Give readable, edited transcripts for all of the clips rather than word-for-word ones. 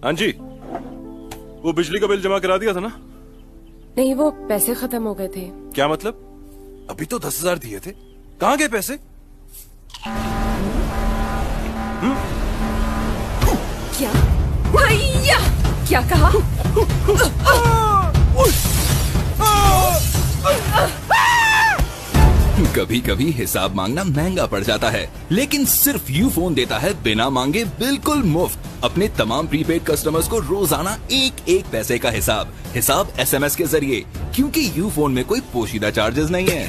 हाँ जी, वो बिजली का बिल जमा करा दिया था ना? नहीं, वो पैसे खत्म हो गए थे। क्या मतलब? अभी तो 10,000 दिए थे, कहाँ गए पैसे? क्या भैया, क्या कहा? कभी कभी हिसाब मांगना महंगा पड़ जाता है, लेकिन सिर्फ यूफोन देता है बिना मांगे बिल्कुल मुफ्त अपने तमाम प्रीपेड कस्टमर्स को रोजाना एक पैसे का हिसाब SMS के जरिए, क्योंकि यूफोन में कोई पोशीदा चार्जेस नहीं है।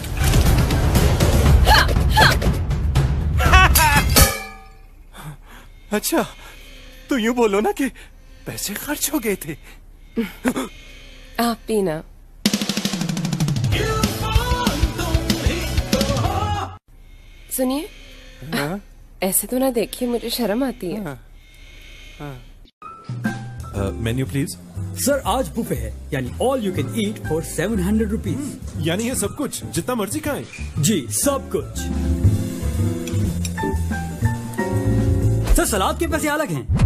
अच्छा, तो यूँ बोलो ना कि पैसे खर्च हो गए थे। आप पीना। सुनिए, ऐसे तो ना देखिए, मुझे शर्म आती है। Menu please. सर आज बुफे है, यानी all you can eat for 700 rupees. यानी ये सब कुछ जितना मर्जी खाएं? जी सब कुछ। सर सलाद के पैसे अलग हैं।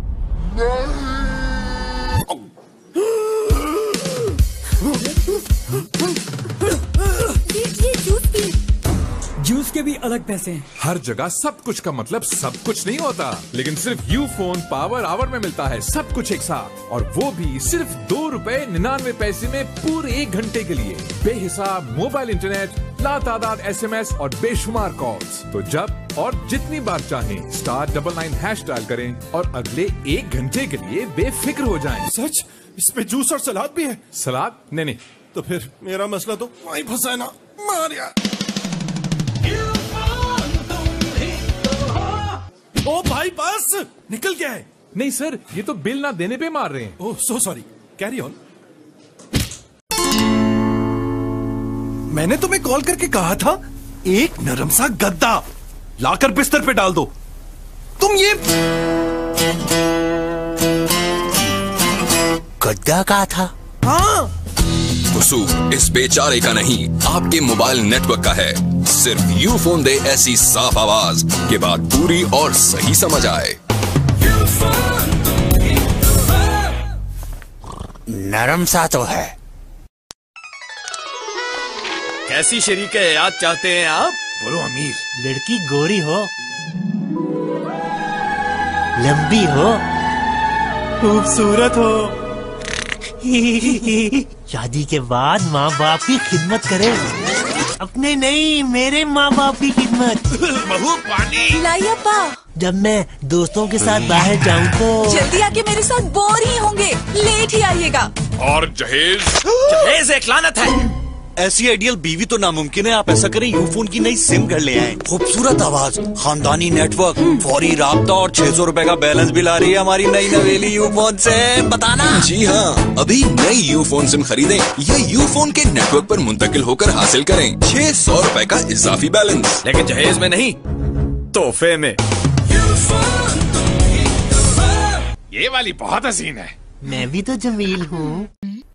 ये जूस के भी अलग पैसे हैं। हर जगह सब कुछ का मतलब सब कुछ नहीं होता, लेकिन सिर्फ यूफोन पावर आवर में मिलता है सब कुछ एक साथ, और वो भी सिर्फ ₹2.99 में पूरे 1 घंटे के लिए। बेहिसाब मोबाइल इंटरनेट, लातादाद SMS और बेशुमार कॉल्स। तो जब और जितनी बार चाहें *99# डायल करें और अगले 1 घंटे के लिए बेफिक्र हो जाएं। सच? इसमें जूस और सलाद भी है? सलाद? नहीं। तो फिर मेरा मसला तो वहीं फंसा है ना। मारिया। ओ भाई बस निकल गया है। नहीं सर, ये तो बिल ना देने पे मार रहे हैं। Oh so sorry, carry on. मैंने तुम्हें कॉल करके कहा था एक नरम सा गद्दा लाकर बिस्तर पे डाल दो। तुम ये गद्दा कहा था? हाँ, कसूर इस बेचारे का नहीं, आपके मोबाइल नेटवर्क का है। सिर्फ यूफोन दे ऐसी साफ आवाज कि बात पूरी और सही समझ आए। नरम सा तो है। कैसी शरीक हयात चाहते हैं आप? बोलो अमीर। लड़की गोरी हो, लंबी हो, खूबसूरत हो, शादी के बाद माँ बाप की खिदमत करे। अपने नहीं, मेरे माँ बाप की खिदमत। बहू पानी लाइए अप्पा। जब मैं दोस्तों के साथ बाहर जाऊँ तो जल्दी आके मेरे साथ बोर ही होंगे, लेट ही आइएगा। और जहेज एक लानत है। ऐसी आइडियल बीवी तो नामुमकिन है। आप ऐसा करें, यूफोन की नई सिम घर ले आए। खूबसूरत आवाज, खानदानी नेटवर्क, फौरी राब्ता और 600 रुपए का बैलेंस बिल आ रही है हमारी नई नवेली यूफोन से। बताना। जी हाँ, अभी नई यूफोन सिम खरीदें या यूफोन के नेटवर्क पर मुंतकिल होकर हासिल करें 600 रुपए का इजाफी बैलेंस। लेकिन जहेज में नहीं, तोहफे में। ये वाली बहुत हसीन है। मैं भी तो जमील हूँ।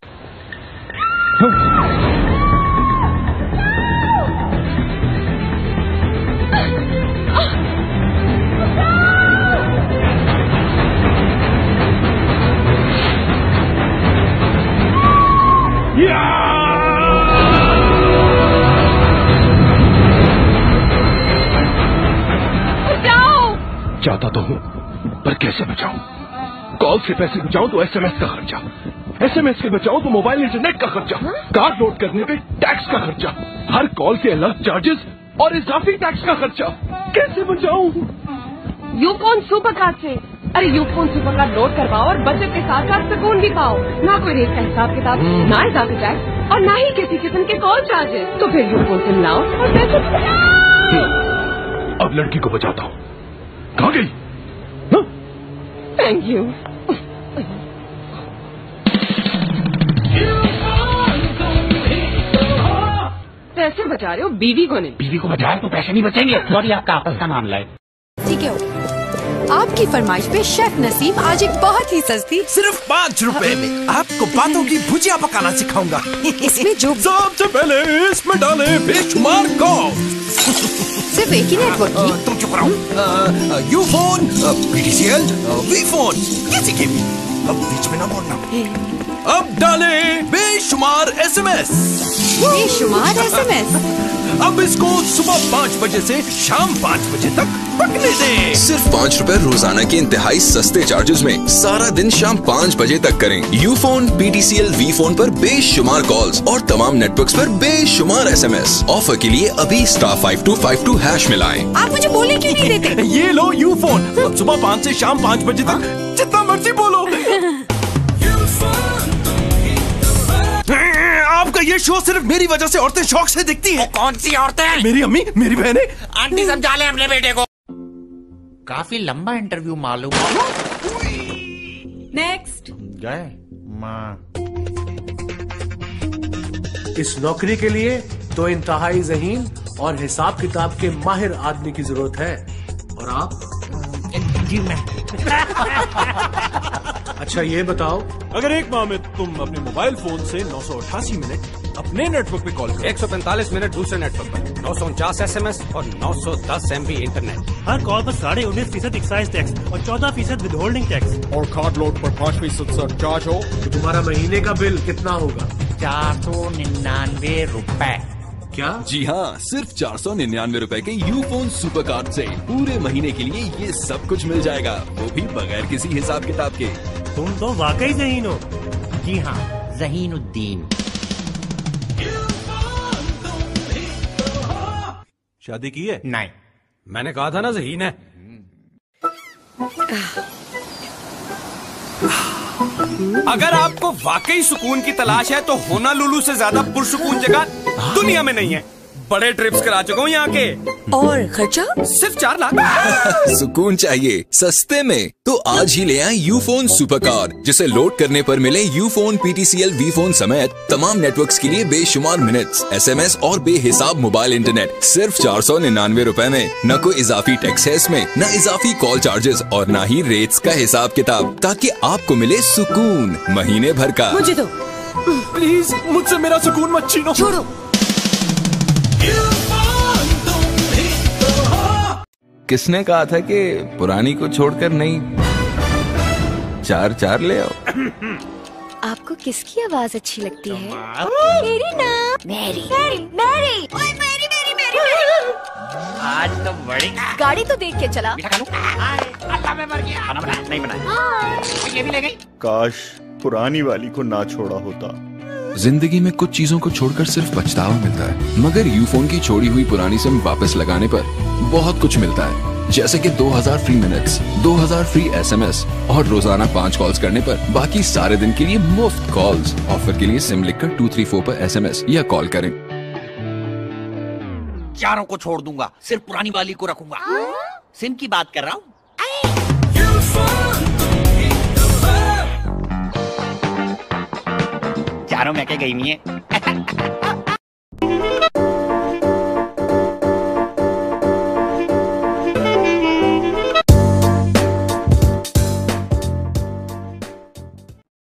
चाहता तो हूँ, पर कैसे बचाऊं? कॉल से पैसे बचाऊं तो SMS का खर्चा, SMS से बचाऊं तो मोबाइल इंटरनेट का खर्चा, कार्ड लोड करने पे टैक्स का खर्चा, हर कॉल से अलग चार्जेस और इजाफी टैक्स का खर्चा। कैसे बचाऊं? यूफोन सुपर कार्ड से। अरे यूफोन सुपर कार्ड लोड करवाओ और बचत के साथ साथ सुकून भी पाओ। ना कोई रेट का हिसाब किताब, ना इजाफी टैक्स और ना ही किसी किस्म के कॉल चार्जेस। तो फिर यूफोन सिम लाओ और पैसे बचाओ। अब लड़की को बचाता हूँ। कहाँ गई? Thank you. पैसे बचा रहे हो, बीवी को नहीं। बीवी को बचाए तो पैसे नहीं बचेंगे। सॉरी, आपका आपस का मामला है। ठीक है, आपकी फरमाइश पे शेफ नसीम आज एक बहुत ही सस्ती, सिर्फ 5 रुपए में आपको बातों की भुजिया पकाना सिखाऊंगा। इसमें जो सबसे पहले इसमें डालें बेशुमार कॉर्न। सिर्फ सिर्फ एक ही नेटवर्क की। तुम चुप रहो। यूफोन, पीटीसीएल, वीफोन, किसी के भी। अब बीच में ना बोलना। अब डाले बेशुमार एसएमएस। बेशुमार एसएमएस। अब इसको सुबह 5 बजे से शाम 5 बजे तक पकने दे। सिर्फ 5 रुपए रोजाना के इंतहाई सस्ते चार्जेस में सारा दिन शाम 5 बजे तक करें। यूफोन, पीटीसीएल, वीफोन पर बेशुमार कॉल्स और तमाम नेटवर्क्स पर बेशुमार एसएमएस। ऑफर के लिए अभी *5252# मिलाएं। आप मुझे बोलने क्यों नहीं देते? ये लो यूफोन, अब सुबह 5 से शाम 5 बजे तक जितना मर्जी बोलो। आपका ये शो सिर्फ मेरी वजह से औरतें शौक से दिखती हैं। कौन सी औरतें? मेरी अम्मी, मेरी बहनें। आंटी समझा ले अपने बेटे को। काफी लंबा इंटरव्यू मालूम। नेक्स्ट। गए माँ। इस नौकरी के लिए तो इंतहाई ज़हीन और हिसाब किताब के माहिर आदमी की जरूरत है। और आप? जी मैं। अच्छा ये बताओ, अगर एक माह में तुम अपने मोबाइल फोन से 988 मिनट अपने नेटवर्क पे कॉल करो, 145 मिनट दूसरे नेटवर्क पर, 949 SMS और 910 MB इंटरनेट। हर कॉल पर 19.5% एक्साइज टैक्स और 14% विदहोल्डिंग टैक्स। और कार्ड लोड पर 5% चार्ज हो तो तुम्हारा महीने का बिल कितना होगा? 499 रुपए। क्या? जी हाँ, सिर्फ 499 रुपए के यूफोन सुपर कार्ड से पूरे महीने के लिए ये सब कुछ मिल जाएगा, वो भी बगैर किसी हिसाब किताब के। तुम तो वाकई ज़हीन हो। जी हाँ, ज़हीनुद्दीन। शादी की है? नहीं। मैंने कहा था ना ज़हीन है। अगर आपको वाकई सुकून की तलाश है तो होनालुलु से ज्यादा पुरसुकून जगह दुनिया में नहीं है। बड़े ट्रिप्स करा चुका हूँ यहाँ के। और खर्चा? सिर्फ 4 लाख। सुकून चाहिए सस्ते में तो आज ही ले आएं यूफोन सुपर कार्ड, जिसे लोड करने पर मिले यूफोन, पीटीसीएल, वीफोन समेत तमाम नेटवर्क्स के लिए बेशुमार मिनट्स, एसएमएस और बेहिसाब मोबाइल इंटरनेट सिर्फ 499 रुपए में। न कोई इजाफी टैक्स है इसमें, न इजाफी कॉल चार्जेस और न ही रेट्स का हिसाब किताब, ताकि आपको मिले सुकून महीने भर का। मुझे दो प्लीज, मुझसे मेरा सुकून मत छीनो। छोड़ो। किसने कहा था कि पुरानी को छोड़कर नई 4 ले आओ? आपको किसकी आवाज अच्छी लगती है? मेरी ना। मेरी मेरी मेरी ओए मेरी मेरी मेरी। आज तो बड़ी गाड़ी तो देख के चला। अल्लाह में मर गया। खाना बनाया? नहीं बनाया। ये भी ले गई। काश पुरानी वाली को ना छोड़ा होता। जिंदगी में कुछ चीजों को छोड़कर सिर्फ पछतावा मिलता है, मगर यूफोन की छोड़ी हुई पुरानी सिम वापस लगाने पर बहुत कुछ मिलता है, जैसे कि 2000 फ्री मिनट्स, 2000 फ्री एसएमएस और रोजाना 5 कॉल्स करने पर बाकी सारे दिन के लिए मुफ्त कॉल्स। ऑफर के लिए सिम लिखकर 234 पर एसएमएस या कॉल करें। चारों को छोड़ दूंगा, सिर्फ पुरानी वाली को रखूंगा। सिम की बात कर रहा हूँ। चारों में क्या गई नहीं है।